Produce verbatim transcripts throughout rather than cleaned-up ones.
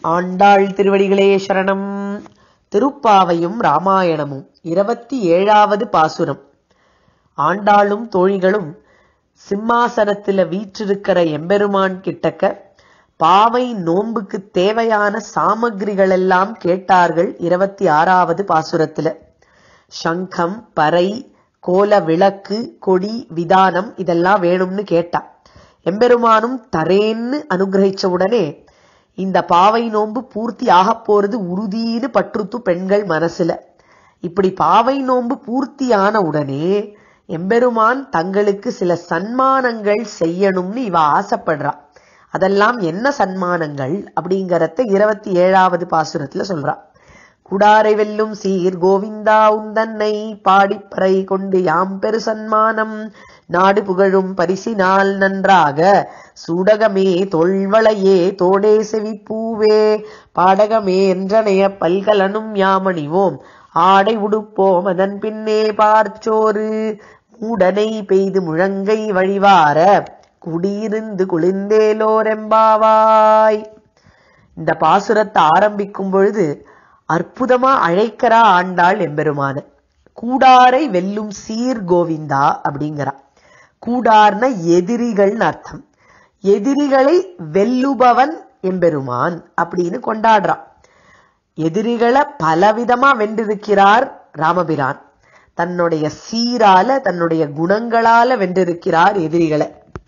ஆண்டாள் திருவடிகளே சரணம். திருப்பாவையும் ராமாயணமும் இருபத்தி ஏழாவது பாசுரம். ஆண்டாளும் தோழிகளும் சிம்மாசனத்துல வீற்றிருக்கிற எம்பெருமான் கிட்டக்க பாவை நோன்புக்கு தேவையான சாமகிரிகள் எல்லாம் கேட்டார்கள். இருபத்தி ஆறாவது பாசுரத்துல சங்கம், பறை, கோல விளக்கு, கொடி, விதானம் இதெல்லாம் வேணும்னு கேட்டா. எம்பெருமானும் தரேன்னு அனுகிரகிச்ச உடனே இந்த பாவை நோன்பு பூர்த்தி ஆக போறது உறுதின்னு பற்றுத்து பெண்கள் மனசுல. இப்படி பாவை நோன்பு பூர்த்தியான உடனே எம்பெருமான் தங்களுக்கு சில சன்மானங்கள் செய்யணும்னு இவ ஆசைப்படுறா. அதெல்லாம் என்ன சன்மானங்கள் அப்படிங்கறத இருபத்தி ஏழாவது பாசுரத்துல சொல்றா. குடாரை வெல்லும் சீர் கோவிந்தா உந்தன்னை பாடிப்பறை கொண்டு யாம் பெரு சன்மானம் நாடு புகழும் பரிசினால் நன்றாக சூடகமே தொல்வளையே தோடே செவிப்பூவே பாடகமே என்றனைய பல்கலனும் யாமணிவோம் ஆடை உடுப்போம் அதன் பின்னே பார்ச்சோறு மூடனை பெய்து முழங்கை வழிவார குடியிருந்து குளிர்ந்தேலோரெம்பாவாய். இந்த பாசுரத்தை ஆரம்பிக்கும் பொழுது அற்புதமா அழைக்கிறா ஆண்டாள் எம்பெருமான. கூடாரை வெல்லும் சீர் கோவிந்தா அப்படிங்கிறா. கூடார்ன எதிரிகள்னு அர்த்தம். எதிரிகளை வெல்லுபவன் எம்பெருமான் அப்படின்னு கொண்டாடுறான். எதிரிகளை பலவிதமா வென்றிருக்கிறார் ராமபிரான். தன்னுடைய சீரால தன்னுடைய குணங்களால வென்றிருக்கிறார் எதிரிகளை.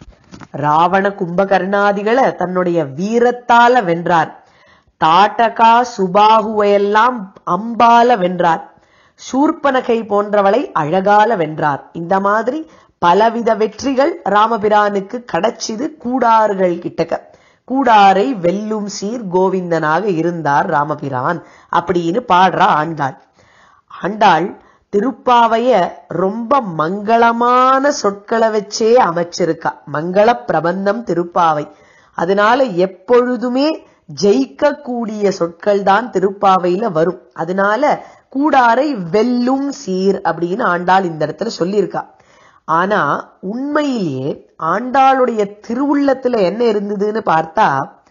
ராவண கும்பகர்ணாதிகளை தன்னுடைய வீரத்தால வென்றார். தாட்டகா சுபாகுவையெல்லாம் அம்பால வென்றார். சூர்பனகை போன்றவளை அழகால வென்றார். இந்த மாதிரி பலவித வெற்றிகள் ராமபிரானுக்கு கிடைச்சிது கூடார்கள் கிட்டக்க. கூடாரை வெல்லும் சீர் கோவிந்தனாக இருந்தார் ராமபிரான் அப்படின்னு பாடுறா ஆண்டாள். ஆண்டாள் திருப்பாவைய ரொம்ப மங்களமான சொற்களை வச்சே அமைச்சிருக்கா. மங்கள பிரபந்தம் திருப்பாவை. அதனால எப்பொழுதுமே ஜெயிக்க கூடிய சொற்கள் தான் திருப்பாவையில வரும். அதனால கூடாரை வெல்லும் சீர் அப்படின்னு ஆண்டாள் இந்த இடத்துல சொல்லியிருக்கா. ஆனா உண்மையிலேயே ஆண்டாளுடைய திருவுள்ளத்துல என்ன இருந்ததுன்னு பார்த்தா,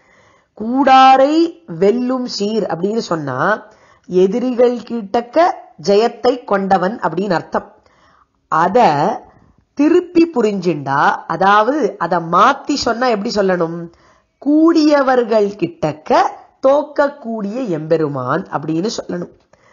கூடாரை வெல்லும் சீர் அப்படின்னு சொன்னா எதிரிகள் கிட்டக்க ஜெயத்தை கொண்டவன் அப்படின்னு அர்த்தம். அத திருப்பி புரிஞ்சிண்டா, அதாவது அத மாத்தி சொன்னா எப்படி சொல்லணும், கூடியவர்கள் கிட்டக்க தோக்கக்கூடிய எம்பெருமான் அப்படின்னு சொல்லணும்.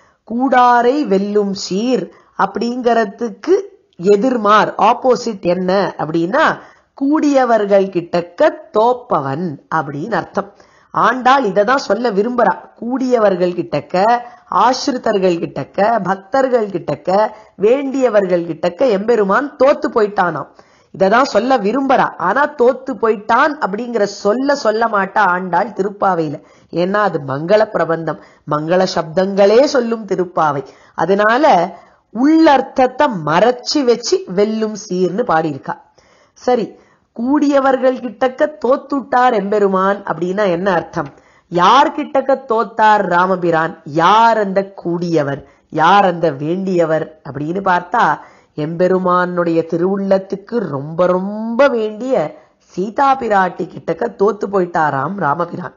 கூடாரை வெல்லும் சீர் அப்படிங்கறதுக்கு எதிர்மார் ஆப்போசிட் என்ன அப்படின்னா கூடியவர்கள் கிட்டக்க தோப்பவன் அப்படின்னு அர்த்தம். ஆண்டாள் இததான் சொல்ல விரும்புறா. கூடியவர்கள் கிட்டக்க, ஆசிரித்தர்கள் கிட்டக்க, பக்தர்கள் கிட்டக்க, வேண்டியவர்கள் கிட்டக்க எம்பெருமான் தோத்து போயிட்டானாம். இததான் சொல்ல விரும்புறா. ஆனா தோத்து போயிட்டான் அப்படிங்கிற சொல்ல சொல்ல மாட்டா ஆண்டாள் திருப்பாவையில. ஏன்னா அது மங்கள பிரபந்தம், மங்கள சப்தங்களே சொல்லும் திருப்பாவை. அதனால உள்ளர்த்தத்தை மறைச்சு வச்சு வெல்லும் சீர்னு பாடியிருக்கா. சரி, கூடியவர்கள் கிட்டக்க தோத்துட்டார் எம்பெருமான் அப்படின்னா என்ன அர்த்தம்? யார் கிட்டக்க தோத்தார் ராமபிரான்? யார் அந்த கூடியவர், யார் அந்த வேண்டியவர் அப்படின்னு பார்த்தா, எம்பெருமானுடைய திருவுள்ளத்துக்கு ரொம்ப ரொம்ப வேண்டிய சீதா பிராட்டி கிட்டக்க தோத்து போயிட்டாராம் ராமபிரான்.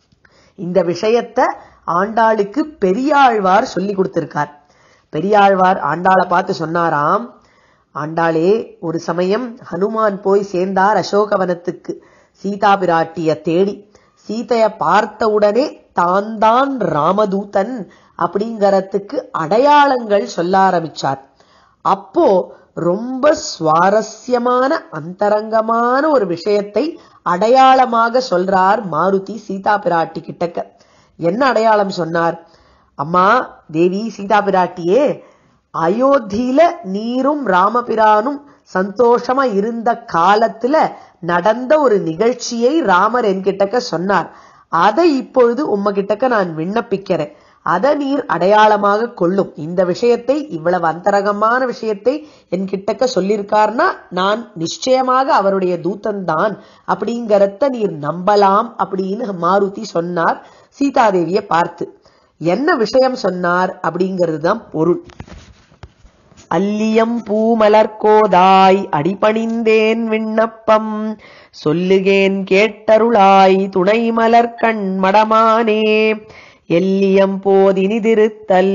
இந்த விஷயத்த ஆண்டாளுக்கு பெரியாழ்வார் சொல்லி கொடுத்திருக்கார். பெரியாழ்வார் ஆண்டாளை பார்த்து சொன்னாராம், ஆண்டாளே, ஒரு சமயம் ஹனுமான் போய் சேர்ந்தார் அசோகவனத்துக்கு சீதா பிராட்டிய தேடி. சீதைய பார்த்த உடனே தான் தான் ராமதூதன் அப்படிங்கறதுக்கு அடையாளங்கள் சொல்ல ஆரம்பிச்சார். அப்போ ரொம்ப சுவாரஸ்யமான அந்தரங்கமான ஒரு விஷயத்தை அடையாளமாக சொல்றார் மாருதி சீதா பிராட்டி கிட்டக்க. என்ன அடையாளம் சொன்னார்? அம்மா தேவி சீதா பிராட்டியே, அயோத்தியில நீரும் ராமபிரானும் சந்தோஷமா இருந்த காலத்துல நடந்த ஒரு நிகழ்ச்சியை ராமர் என்கிட்டக்க சொன்னார். அதை இப்பொழுது உம்மகிட்டக்க நான் விண்ணப்பிக்கிறேன். அதை நீர் அடையாளமாக கொள்ளும். இந்த விஷயத்தை, இவ்வளவு அந்தரங்கமான விஷயத்தை என்கிட்டக்க சொல்லியிருக்கார்னா நான் நிச்சயமாக அவருடைய தூதன் தான் அப்படிங்கறத நீர் நம்பலாம் அப்படின்னு மாருதி சொன்னார் சீதாதேவியை பார்த்து. என்ன விஷயம் சொன்னார் அப்படிங்கிறது தான் பொருள். அல்லியம் பூமலர்கோதாய் அடிபணிந்தேன் விண்ணப்பம் சொல்லுகேன் கேட்டருளாய் துணை மலர்கண் மடமானே எல்லியம் போதினிதிருத்தல்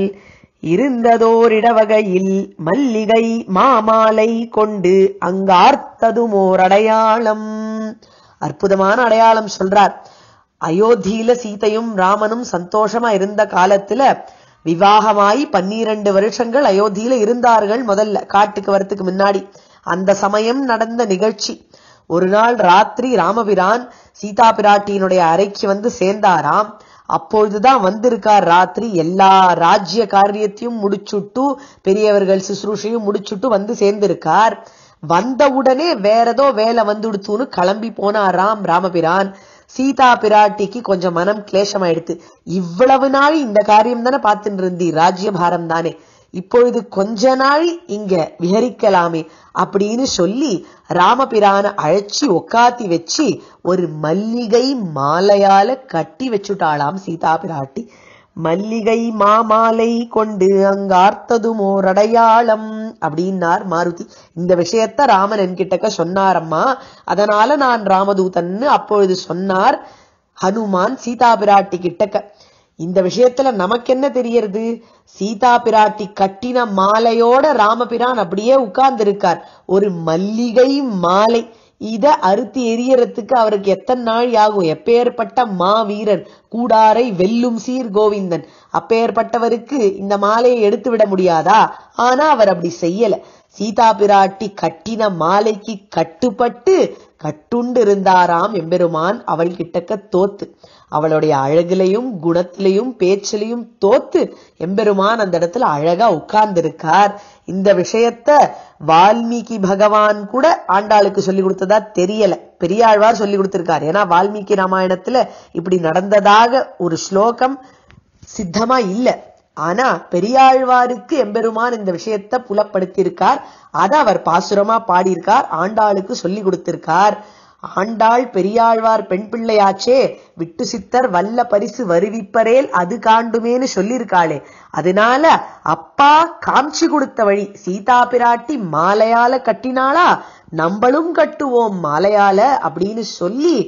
இருந்ததோரிடவகையில் மல்லிகை மாமாலை கொண்டு அங்கார்த்ததுமோர் அடையாளம். அற்புதமான அடையாளம் சொல்றார். அயோத்தியில சீதையும் ராமனும் சந்தோஷமா இருந்த காலத்துல விவாகமாயி பன்னிரண்டு வருஷங்கள் அயோத்தியில இருந்தார்கள். முதல்ல காட்டுக்கு வரத்துக்கு முன்னாடி அந்த சமயம் நடந்த நிகழ்ச்சி. ஒரு நாள் ராத்திரி ராமபிரான் சீதா பிராட்டியினுடைய அறைக்கு வந்து சேர்ந்தாராம். அப்பொழுதுதான் வந்திருக்கார். ராத்திரி எல்லா ராஜ்ய காரியத்தையும் முடிச்சுட்டு பெரியவர்கள் சுசுரூஷையும் முடிச்சுட்டு வந்து சேர்ந்திருக்கார். வந்தவுடனே வேறதோ வேலை வந்துடுத்துன்னு கிளம்பி போனாராம் ராமபிரான். சீதா பிராட்டிக்கு கொஞ்சம் மனம் கிளேசமாயிடுத்து. இவ்வளவு நாள் இந்த காரியம் தானே பார்த்துட்டு இருந்தி, ராஜ்யபாரம் தானே, இப்பொழுது கொஞ்ச நாள் இங்க விஹரிக்கலாமே அப்படின்னு சொல்லி ராமபிரான அழைச்சி உக்காத்தி வச்சு ஒரு மல்லிகை மாலையால கட்டி வச்சுட்டாளாம் சீதா பிராட்டி. மல்லிகை மாமாலை கொண்டு அங்கார்த்ததுமோர் அடையாளம் அப்படின்னார் மாருதி. இந்த விஷயத்த ராமன் என்கிட்டக்க சொன்னாரம்மா, அதனால நான் ராமதூதன்னு அப்பொழுது சொன்னார் ஹனுமான் சீதா பிராட்டி கிட்டக்க. இந்த விஷயத்துல நமக்கு என்ன தெரியறது? சீதா பிராட்டி கட்டின மாலையோட ராமபிரான் அப்படியே உட்கார்ந்து இருக்கார். ஒரு மல்லிகை மாலை, இத அறுத்து எரியறதுக்கு அவருக்கு எத்தனை நாள் ஆகும்? எப்பேற்பட்ட மா வீரர், கூடாரை வெல்லும் சீர் கோவிந்தன், அப்பேற்பட்டவருக்கு இந்த மாலையை எடுத்து விட முடியாதா? ஆனா அவர் அப்படி செய்யல. சீதா பிராட்டி கட்டின மாலைக்கு கட்டுப்பட்டு கட்டுண்டு இருந்தாராம் எம்பெருமான். அவள் கிட்டக்க தோத்து, அவளுடைய அழகிலையும் குணத்திலையும் பேச்சிலையும் தோத்து எம்பெருமான் அந்த இடத்துல அழகா உட்கார்ந்து இருக்கார். இந்த விஷயத்த வால்மீகி பகவான் கூட ஆண்டாளுக்கு சொல்லி கொடுத்ததா தெரியல, பெரியாழ்வார் சொல்லி கொடுத்திருக்கார். ஏன்னா வால்மீகி ராமாயணத்துல இப்படி நடந்ததாக ஒரு ஸ்லோகம் சித்தமா இல்ல. ஆனா பெரியாழ்வாருக்கு எம்பெருமான் இந்த விஷயத்த புலப்படுத்தியிருக்கார். அத அவர் பாசுரமா பாடியிருக்கார், ஆண்டாளுக்கு சொல்லி கொடுத்திருக்கார். ஆண்டாள் பெரியாழ்வார் பெண் பிள்ளையாச்சே, விட்டு சித்தர் வல்ல பரிசு வருவிப்பரேல் அது காண்டுமேன்னு சொல்லியிருக்காளே. அதனால அப்பா காமிச்சு கொடுத்த வழி சீதா பிராட்டி மாலையால கட்டினாளா, நம்மளும் கட்டுவோம் மாலையால அப்படின்னு சொல்லி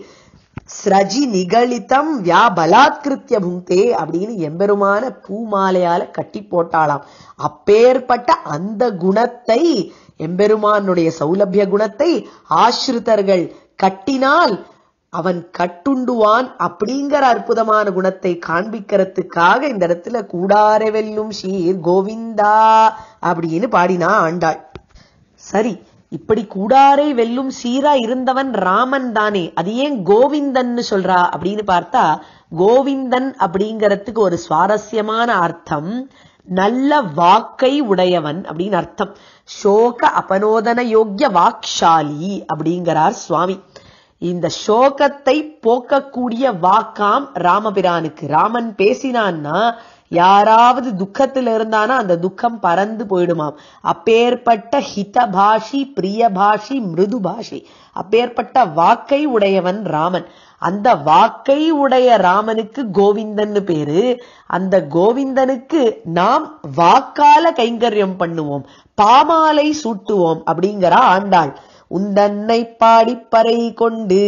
ஸ்ரஜி நிகழித்தம் வியா பலாத்கிருத்திய புங்கே அப்படின்னு எம்பெருமான பூமாலையால கட்டி போட்டாளாம். அப்பேற்பட்ட அந்த குணத்தை, எம்பெருமானுடைய சௌலபிய குணத்தை ஆசிரிதர்கள் கட்டினால் அவன் கட்டுண்டுவான் அப்படிங்கிற அற்புதமான குணத்தை காண்பிக்கிறதுக்காக இந்த இடத்துல கூடாரை வெல்லும் சீர் கோவிந்தா அப்படின்னு பாடினா ஆண்டாள். சரி, இப்படி கூடாரை வெல்லும் சீரா இருந்தவன் ராமன் தானே, அது ஏன் கோவிந்தன் சொல்றா அப்படின்னு பார்த்தா, கோவிந்தன் அப்படிங்கறதுக்கு ஒரு சுவாரஸ்யமான அர்த்தம் நல்ல வாக்கை உடையவன் அப்படின்னு அர்த்தம். சோக அபனோதன யோக்கிய வாக்ஷாலி அப்படிங்கிறார் சுவாமி. இந்த சோகத்தை போக்கக்கூடிய வாக்காம் ராமபிரானுக்கு. ராமன் பேசினான்னா யாராவது துக்கத்துல இருந்தானா அந்த துக்கம் பறந்து போயிடுமாம். அப்பேற்பட்ட ஹிதபாஷி, பிரியபாஷி, மிருது பாஷி, அப்பேற்பட்ட வாக்கை உடையவன் ராமன். அந்த வாக்கை உடைய ராமனுக்கு கோவிந்தன்னு பேரு. அந்த கோவிந்தனுக்கு நாம் வாக்கால கைங்கரியம் பண்ணுவோம், பாமாலை சூட்டுவோம் அப்படிங்கிற ஆண்டாள். உந்தன்னை பாடிப்பறை கொண்டு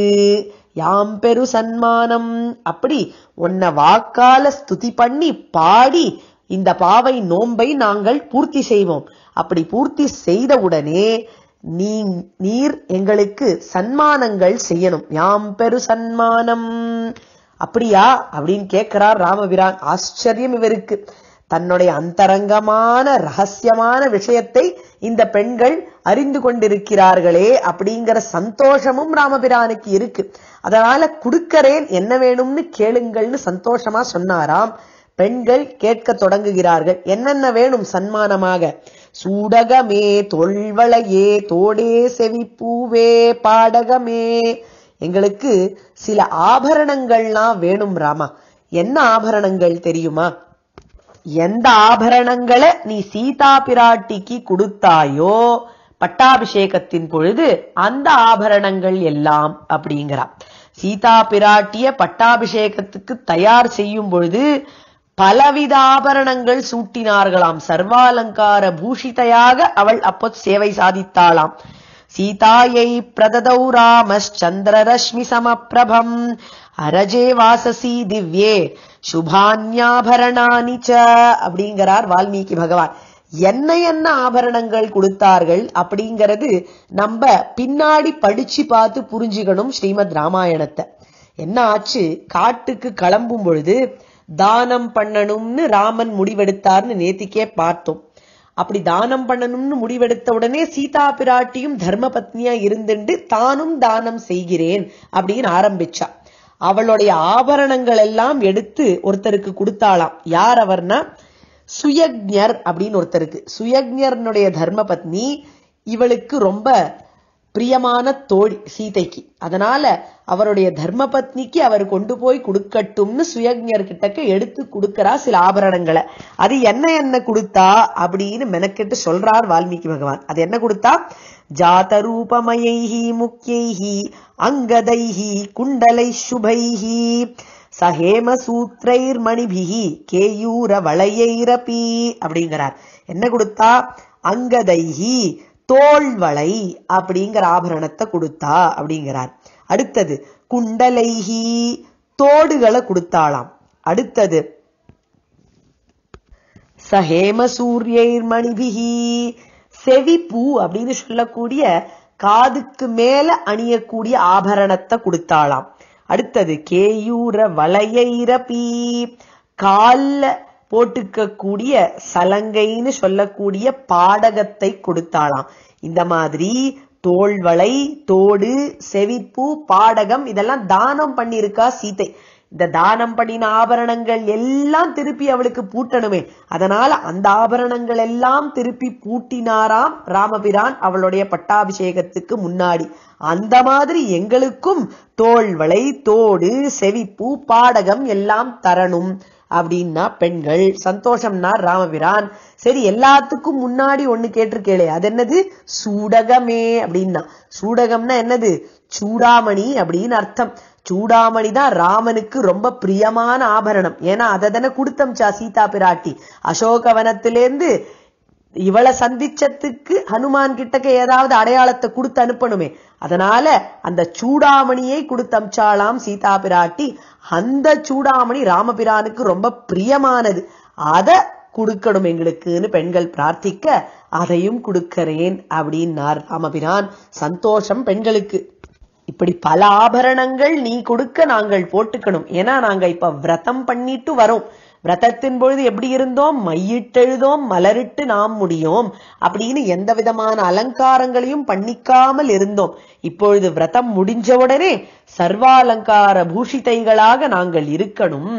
யாம் பெரு சன்மானம், அப்படி உன்னை வாக்கால ஸ்துதி பண்ணி பாடி இந்த பாவை நோன்பை நாங்கள் பூர்த்தி செய்வோம். அப்படி பூர்த்தி செய்தவுடனே நீ நீர் எங்களுக்கு சன்மானங்கள் செய்யணும். யாம் பெரு சன்மானம், அப்படியா அப்படின்னு கேட்கிறார் ராமபிரான். ஆச்சரியம் இவருக்கு. தன்னுடைய அந்தரங்கமான ரகசியமான விஷயத்தை இந்த பெண்கள் அறிந்து கொண்டிருக்கிறார்களே அப்படிங்கிற சந்தோஷமும் ராமபிரானுக்கு இருக்கு. அதனால கொடுக்கிறேன், என்ன வேணும்னு கேளுங்கள்னு சந்தோஷமா சொன்னாராம். பெண்கள் கேட்க தொடங்குகிறார்கள். என்னென்ன வேணும் சன்மானமாக? சூடகமே, தொல்வளையே, தோடே, செவிப்பூவே, பாடகமே, எங்களுக்கு சில ஆபரணங்கள்லாம் வேணும் ராமா. என்ன ஆபரணங்கள் தெரியுமா? எந்த ஆபரணங்களை நீ சீதா பிராட்டிக்கு கொடுத்தாயோ பட்டாபிஷேகத்தின் பொழுது அந்த ஆபரணங்கள் எல்லாம் அப்படிங்கிறா. சீதா பிராட்டிய பட்டாபிஷேகத்துக்கு தயார் செய்யும் பொழுது பலவித ஆபரணங்கள் சூட்டினார்களாம். சர்வாலங்கார பூஷிதையாக அவள் அப்போ சேவை சாதித்தாளாம். சீதாயை பிரததௌ ராமச்சந்திரரஷ்மி சமப்பிரபம் அரஜே வாசசி திவ்யே சுபான்யாபரணானி ச அப்படிங்கிறார் வால்மீகி பகவான். என்ன என்ன ஆபரணங்கள் கொடுத்தார்கள் அப்படிங்கிறது நம்ம பின்னாடி படிச்சு பார்த்து புரிஞ்சுக்கணும் ஸ்ரீமத் ராமாயணத்தை. என்ன ஆச்சு, காட்டுக்கு கிளம்பும் பொழுது தானம் பண்ணணும்னு ராமன் முடிவெடுத்தார்னு நேத்திக்கே பார்த்தோம். அப்படி தானம் பண்ணணும்னு முடிவெடுத்த உடனே சீதா பிராட்டியும் தர்ம பத்னியா இருந்துட்டு தானும் தானம் செய்கிறேன் அப்படின்னு ஆரம்பிச்சா. அவளுடைய ஆபரணங்கள் எல்லாம் எடுத்து ஒருத்தருக்கு கொடுத்தாளாம். யார் அவர்னா சுயக்ஞர் அப்படின்னு ஒருத்தருக்கு. சுயக்ஞர்னுடைய தர்ம பத்னி இவளுக்கு ரொம்ப பிரியமான தோழி சீதைக்கு. அதனால அவருடைய தர்ம பத்னிக்கு அவர் கொண்டு போய் கொடுக்கட்டும்னு சுயக்ஞர் கிட்டக்க எடுத்து கொடுக்கறா சில ஆபரணங்களை. அது என்ன என்ன கொடுத்தா அப்படின்னு மெனக்கெட்டு சொல்றார் வால்மீகி பகவான். அது என்ன கொடுத்தா, ஜாதரூபமயைஹி முக்யைஹி அங்கதைஹி குண்டலை சுபைஹி சஹேம சூத்ரைர் மணிபிஹி கேயூர வளையைரபி அப்படிங்கிறார். என்ன கொடுத்தா, அங்கதைஹி தோள்வளை அப்படிங்கிற ஆபரணத்தை கொடுத்தா அப்படிங்கிறார். அடுத்தது குண்டலைஹி தோடுகளை கொடுத்தாளாம். அடுத்தது சஹேம சூரியைர் மணிபிஹி செவிப்பூ அப்படின்னு சொல்லக்கூடிய காதுக்கு மேல அணியக்கூடிய ஆபரணத்தை கொடுத்தாளாம். அடுத்தது கேயூர வளையைரபி கால்ல போட்டுக்க கூடிய சலங்கைன்னு சொல்லக்கூடிய பாடகத்தை கொடுத்தாளாம். இந்த மாதிரி தோள்வளை, தோடு, செவிப்பூ, பாடகம் இதெல்லாம் தானம் பண்ணிருக்கா சீதை. இந்த தானம் பண்ணின ஆபரணங்கள் எல்லாம் திருப்பி அவளுக்கு பூட்டணுமே, அதனால அந்த ஆபரணங்கள் எல்லாம் திருப்பி பூட்டினாராம் ராமபிரான் அவளுடைய பட்டாபிஷேகத்துக்கு முன்னாடி. அந்த மாதிரி எங்களுக்கும் தோள்வளை, தோடு, செவிப்பூ, பாடகம் எல்லாம் தரணும் அப்படின்னா பெண்கள் சந்தோஷம்னா ராமபிரான். சரி, எல்லாத்துக்கும் முன்னாடி ஒண்ணு கேட்டிருக்கேளே, அது என்னது, சூடகமே அப்படின்னா. சூடகம்னா என்னது, சூடாமணி அப்படின்னு அர்த்தம். சூடாமணி தான் ராமனுக்கு ரொம்ப பிரியமான ஆபரணம். ஏன்னா அதை தானே கொடுத்தம்சா சீதா பிராட்டி. அசோகவனத்திலேருந்து இவளை சந்திச்சதுக்கு ஹனுமான் கிட்டக்க ஏதாவது அடையாளத்தை கொடுத்து அனுப்பணுமே, அதனால அந்த சூடாமணியை கொடுத்தம்சாலாம் சீதா பிராட்டி. அந்த சூடாமணி ராமபிரானுக்கு ரொம்ப பிரியமானது, அத கொடுக்கணும் எங்களுக்குன்னு பெண்கள் பிரார்த்திக்க அதையும் கொடுக்கிறேன் அப்படின்னார் ராமபிரான். சந்தோஷம் பெண்களுக்கு. இப்படி பல ஆபரணங்கள் நீ கொடுக்க நாங்கள் போட்டுக்கணும். ஏன்னா நாங்க இப்ப விரதம் பண்ணிட்டு வரோம். விரதத்தின் பொழுது எப்படி இருந்தோம், மையிட்டெழுதோம் மலரிட்டு நாம் முடியோம் அப்படின்னு எந்த விதமான அலங்காரங்களையும் பண்ணிக்காமல் இருந்தோம். இப்பொழுது விரதம் முடிஞ்ச உடனே சர்வாலங்கார பூஷிதைகளாக நாங்கள் இருக்கணும்.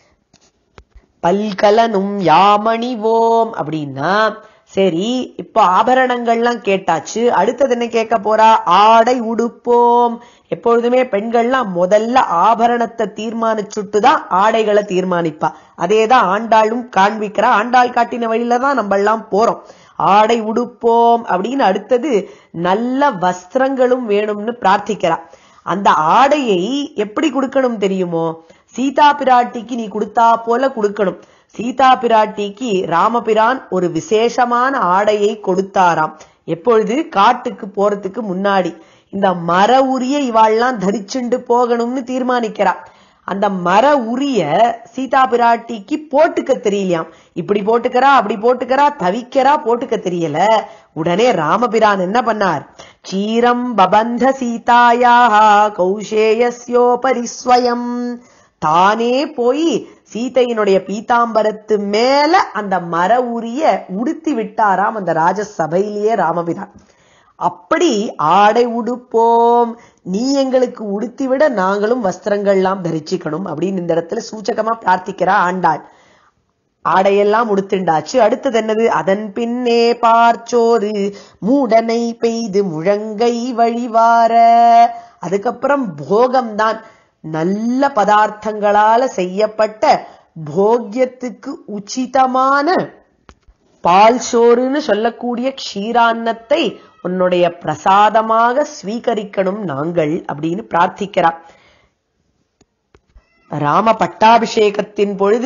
பல்கலனும் யாமணிவோம் அப்படின்னா சரி, இப்ப ஆபரணங்கள்லாம் கேட்டாச்சு. அடுத்தது என்ன கேட்க போறா, ஆடை உடுப்போம். எப்பொழுதுமே பெண்கள்லாம் முதல்ல ஆபரணத்தை தீர்மானிச்சுட்டுதான் ஆடைகளை தீர்மானிப்பா. அதேதான் ஆண்டாளும் காண்பிக்கிறா. ஆண்டாள் காட்டின வழியில தான் நம்ம எல்லாம் போறோம். ஆடை உடுப்போம் அப்படின்னு அடுத்தது நல்ல வஸ்திரங்களும் வேணும்னு பிரார்த்திக்கிறா. அந்த ஆடையை எப்படி கொடுக்கணும் தெரியுமோ, சீதா பிராட்டிக்கு நீ கொடுத்தா போல கொடுக்கணும். சீதா பிராட்டிக்கு ராமபிரான் ஒரு விசேஷமான ஆடையை கொடுத்தாராம். எப்பொழுது, காட்டுக்கு போறதுக்கு முன்னாடி. இந்த மர உரிய இவாள்லாம் தரிச்சுண்டு போகணும்னு தீர்மானிக்கிறா. அந்த மர உரிய சீதா பிராட்டிக்கு போட்டுக்க தெரியலையாம். இப்படி போட்டுக்கிறா அப்படி போட்டுக்கிறா, தவிக்கிறா, போட்டுக்க தெரியல. உடனே ராமபிரான் என்ன பண்ணார், சீரம் பபந்த சீதாயாக கௌசேயஸ்யோபரிஸ்வயம், தானே போய் சீதையினுடைய பீதாம்பரத்து மேல அந்த மர உரிய உடுத்தி விட்டாராம் அந்த ராஜசபையிலேயே ராமபிரான். அப்படி ஆடை உடுப்போம், நீ எங்களுக்கு உடுத்தி விட நாங்களும் வஸ்திரங்கள்லாம் தரிச்சுக்கணும் அப்படின்னு இந்த இடத்துல சூச்சகமா பிரார்த்திக்கிறா ஆண்டாள். ஆடையெல்லாம் உடுத்துண்டாச்சு. அடுத்தது என்னது, அதன் பின்னே பார்ச்சோறு மூடனை பெய்து முழங்கை வழிவார. அதுக்கப்புறம் போகம்தான், நல்ல பதார்த்தங்களால செய்யப்பட்ட போக்கியத்துக்கு உச்சிதமான பால் சோறுன்னு சொல்லக்கூடிய க்ஷீரான்னத்தை உன்னுடைய பிரசாதமாக ஸ்வீகரிக்கணும் நாங்கள் அப்படின்னு பிரார்த்திக்கிறார். ராம பட்டாபிஷேகத்தின் பொழுது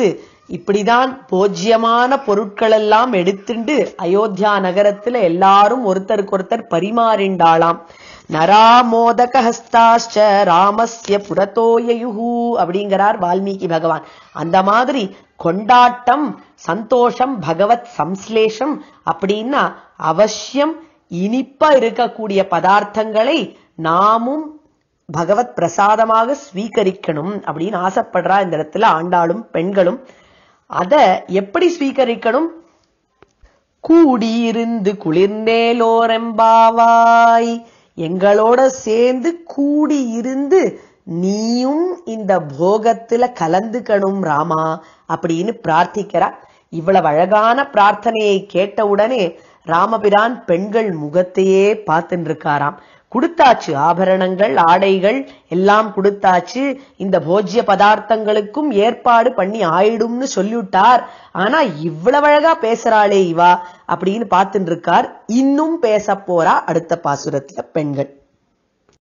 இப்படிதான் போஜ்யமான பொருட்கள் எல்லாம் எடுத்துண்டு அயோத்தியா நகரத்துல எல்லாரும் ஒருத்தருக்கு ஒருத்தர் பரிமாறிண்டாளாம். நராமோதக ஹஸ்தாஷ்ச ராமஸ்ய புரதோயயுஹு அப்படிங்கிறார் வால்மீகி பகவான். அந்த மாதிரி கொண்டாட்டம், சந்தோஷம், பகவத் சம்ஸ்லேஷம் அப்படின்னா அவசியம் இனிப்பா இருக்கக்கூடிய பதார்த்தங்களை நாமும் பகவத் பிரசாதமாக ஸ்வீகரிக்கணும் அப்படின்னு ஆசைப்படுறா இந்த இடத்துல ஆண்டாளும் பெண்களும். அத எப்படி ஸ்வீகரிக்கணும்? கூடியிருந்து குளிர்ந்தேலோரெம்பாவாய், எங்களோட சேர்ந்து கூடியிருந்து நீயும் இந்த போகத்துல கலந்துக்கணும் ராமா அப்படின்னு பிரார்த்திக்கிறா. இவ்வளவு அழகான பிரார்த்தனையை கேட்டவுடனே ராமபிரான் பெண்கள் முகத்தையே பார்த்துட்டு இருக்காராம். கொடுத்தாச்சு, ஆபரணங்கள் ஆடைகள் எல்லாம் கொடுத்தாச்சு, இந்த போஜ்ய பதார்த்தங்களுக்கும் ஏற்பாடு பண்ணி ஆயிடும்னு சொல்லிவிட்டார். ஆனா இவ்வளவு அழகா பேசுறாளே இவா அப்படின்னு பார்த்துட்டு இருக்கார். இன்னும் பேச போறா அடுத்த பாசுரத்துல பெண்கள்.